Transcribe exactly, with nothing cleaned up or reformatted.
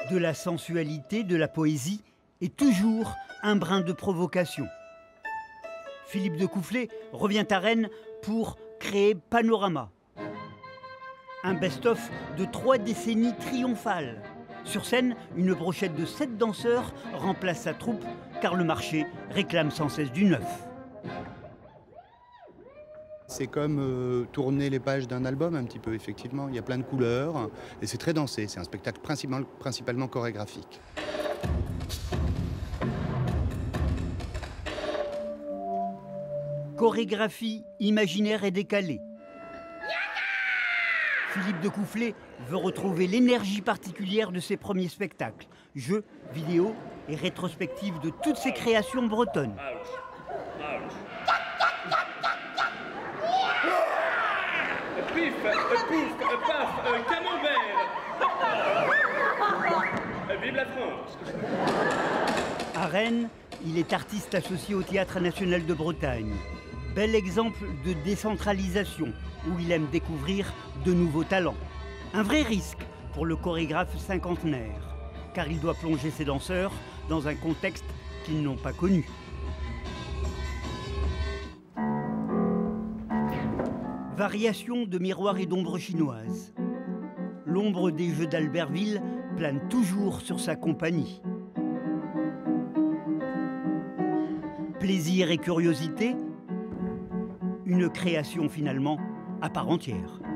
De la sensualité, de la poésie et toujours un brin de provocation. Philippe de Coufflet revient à Rennes pour créer Panorama. Un best-of de trois décennies triomphales. Sur scène, une brochette de sept danseurs remplace sa troupe car le marché réclame sans cesse du neuf. C'est comme euh, tourner les pages d'un album un petit peu, effectivement. Il y a plein de couleurs et c'est très dansé. C'est un spectacle principalement, principalement chorégraphique. Chorégraphie imaginaire et décalée. Philippe de Coufflet veut retrouver l'énergie particulière de ses premiers spectacles. Jeux, vidéos et rétrospectives de toutes ses créations bretonnes. Un pif, un pouf, un paf, un camembert. Vive la France. À Rennes, il est artiste associé au Théâtre national de Bretagne. Bel exemple de décentralisation, où il aime découvrir de nouveaux talents. Un vrai risque pour le chorégraphe cinquantenaire, car il doit plonger ses danseurs dans un contexte qu'ils n'ont pas connu. Variation de miroirs et d'ombres chinoises. L'ombre des Jeux d'Albertville plane toujours sur sa compagnie. Plaisir et curiosité, une création finalement à part entière.